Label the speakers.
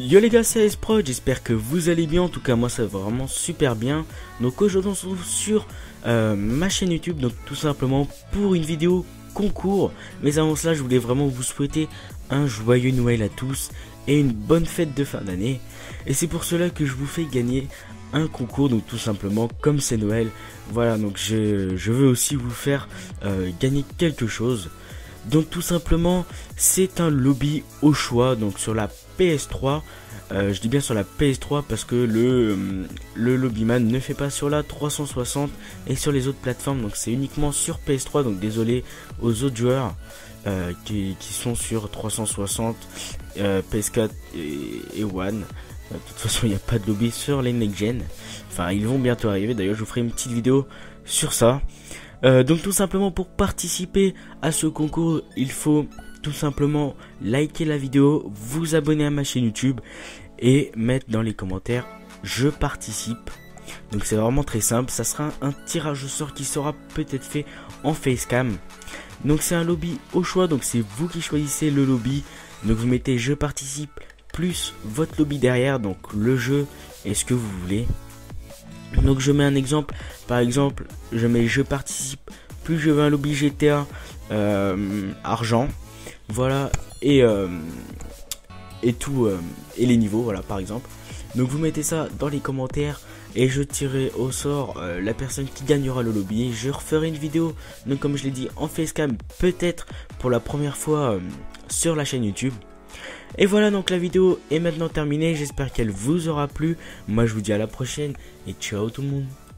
Speaker 1: Yo les gars, c'est ASProd, j'espère que vous allez bien. En tout cas moi ça va vraiment super bien. Donc aujourd'hui on se retrouve sur ma chaîne YouTube, donc tout simplement pour une vidéo concours. Mais avant cela je voulais vraiment vous souhaiter un joyeux Noël à tous et une bonne fête de fin d'année. Et c'est pour cela que je vous fais gagner un concours, donc tout simplement comme c'est Noël. Voilà, donc je veux aussi vous faire gagner quelque chose. Donc tout simplement c'est un lobby au choix, donc sur la PS3. Je dis bien sur la PS3 parce que le lobbyman ne fait pas sur la 360 et sur les autres plateformes, donc c'est uniquement sur PS3. Donc désolé aux autres joueurs qui sont sur 360, PS4 et One. De toute façon il n'y a pas de lobby sur les next gen. Enfin ils vont bientôt arriver, d'ailleurs je vous ferai une petite vidéo sur ça. Donc tout simplement pour participer à ce concours, il faut tout simplement liker la vidéo, vous abonner à ma chaîne YouTube et mettre dans les commentaires je participe. Donc c'est vraiment très simple, ça sera un tirage au sort qui sera peut-être fait en facecam. Donc c'est un lobby au choix, donc c'est vous qui choisissez le lobby. Donc vous mettez je participe plus votre lobby derrière, donc le jeu et ce que vous voulez. Donc je mets un exemple, par exemple je mets je participe plus je veux un lobby GTA argent, voilà, et tout et les niveaux, voilà par exemple. Donc vous mettez ça dans les commentaires et je tirerai au sort la personne qui gagnera le lobby. Je referai une vidéo, donc comme je l'ai dit, en facecam, peut-être pour la première fois sur la chaîne YouTube. Et voilà, donc la vidéo est maintenant terminée, j'espère qu'elle vous aura plu. Moi je vous dis à la prochaine et ciao tout le monde.